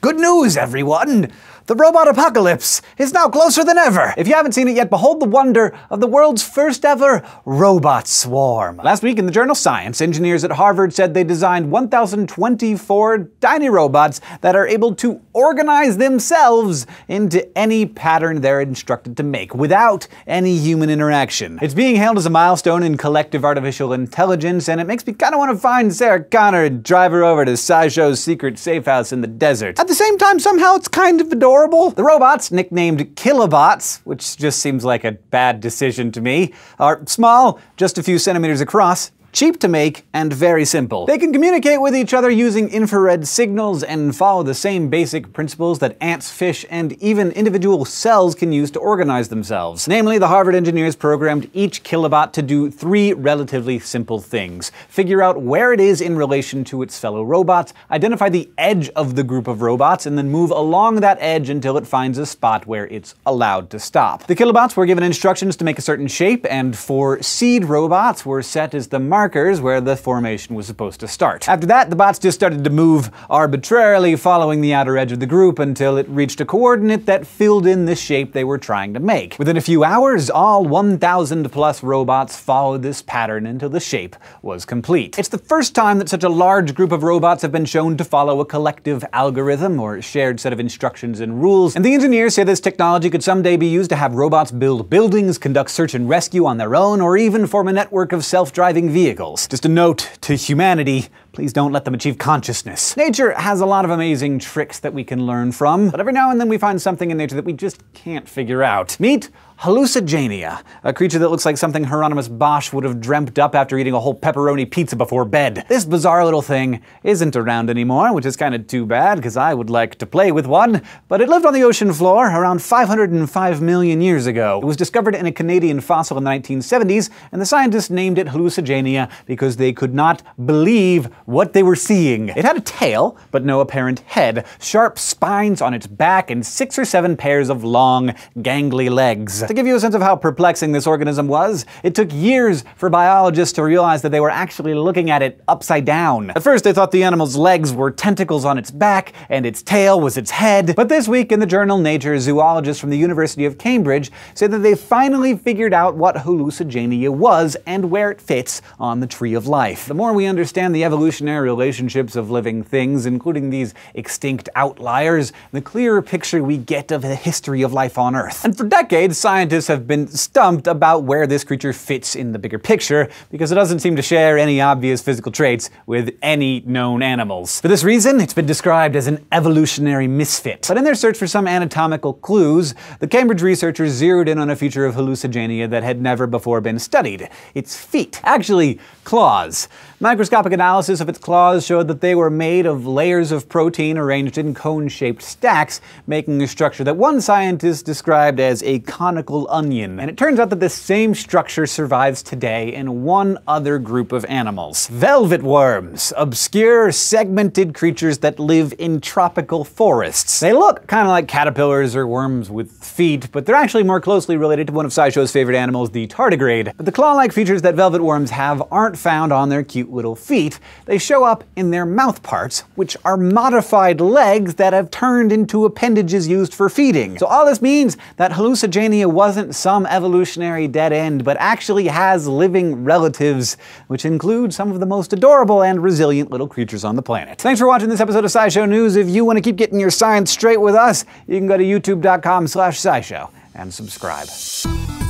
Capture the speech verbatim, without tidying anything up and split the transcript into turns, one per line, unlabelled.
Good news, everyone! The robot apocalypse is now closer than ever! If you haven't seen it yet, behold the wonder of the world's first ever robot swarm. Last week in the journal Science, engineers at Harvard said they designed one thousand twenty-four tiny robots that are able to organize themselves into any pattern they're instructed to make, without any human interaction. It's being hailed as a milestone in collective artificial intelligence, and it makes me kinda wanna find Sarah Connor and drive her over to SciShow's secret safe house in the desert. At the same time, somehow it's kind of adorable. The robots, nicknamed Kilobots, which just seems like a bad decision to me, are small, just a few centimeters across, cheap to make, and very simple. They can communicate with each other using infrared signals and follow the same basic principles that ants, fish, and even individual cells can use to organize themselves. Namely, the Harvard engineers programmed each Kilobot to do three relatively simple things: figure out where it is in relation to its fellow robots, identify the edge of the group of robots, and then move along that edge until it finds a spot where it's allowed to stop. The Kilobots were given instructions to make a certain shape, and four seed robots were set as the markers where the formation was supposed to start. After that, the bots just started to move arbitrarily, following the outer edge of the group until it reached a coordinate that filled in the shape they were trying to make. Within a few hours, all one thousand plus robots followed this pattern until the shape was complete. It's the first time that such a large group of robots have been shown to follow a collective algorithm or shared set of instructions and rules, and the engineers say this technology could someday be used to have robots build buildings, conduct search and rescue on their own, or even form a network of self-driving vehicles. Just a note to humanity, please don't let them achieve consciousness. Nature has a lot of amazing tricks that we can learn from, but every now and then we find something in nature that we just can't figure out. Meet hallucigenia, a creature that looks like something Hieronymus Bosch would have dreamt up after eating a whole pepperoni pizza before bed. This bizarre little thing isn't around anymore, which is kind of too bad, because I would like to play with one, but it lived on the ocean floor around five hundred five million years ago. It was discovered in a Canadian fossil in the nineteen seventies, and the scientists named it hallucigenia because they could not believe what they were seeing. It had a tail, but no apparent head, sharp spines on its back, and six or seven pairs of long, gangly legs. To give you a sense of how perplexing this organism was, it took years for biologists to realize that they were actually looking at it upside down. At first, they thought the animal's legs were tentacles on its back, and its tail was its head. But this week in the journal Nature, zoologists from the University of Cambridge say that they finally figured out what hallucigenia was and where it fits on the tree of life. The more we understand the evolutionary relationships of living things, including these extinct outliers, the clearer picture we get of the history of life on Earth. And for decades, scientists have been stumped about where this creature fits in the bigger picture, because it doesn't seem to share any obvious physical traits with any known animals. For this reason, it's been described as an evolutionary misfit. But in their search for some anatomical clues, the Cambridge researchers zeroed in on a feature of hallucigenia that had never before been studied: its feet. Actually, claws. Microscopic analysis of its claws showed that they were made of layers of protein arranged in cone-shaped stacks, making a structure that one scientist described as a conical onion. And it turns out that this same structure survives today in one other group of animals: velvet worms, obscure, segmented creatures that live in tropical forests. They look kind of like caterpillars or worms with feet, but they're actually more closely related to one of SciShow's favorite animals, the tardigrade. But the claw-like features that velvet worms have aren't found on their cute little feet. They show up in their mouth parts, which are modified legs that have turned into appendages used for feeding. So all this means that hallucigenia wasn't some evolutionary dead end, but actually has living relatives, which include some of the most adorable and resilient little creatures on the planet. Thanks for watching this episode of SciShow News. If you want to keep getting your science straight with us, you can go to youtube dot com slash scishow and subscribe.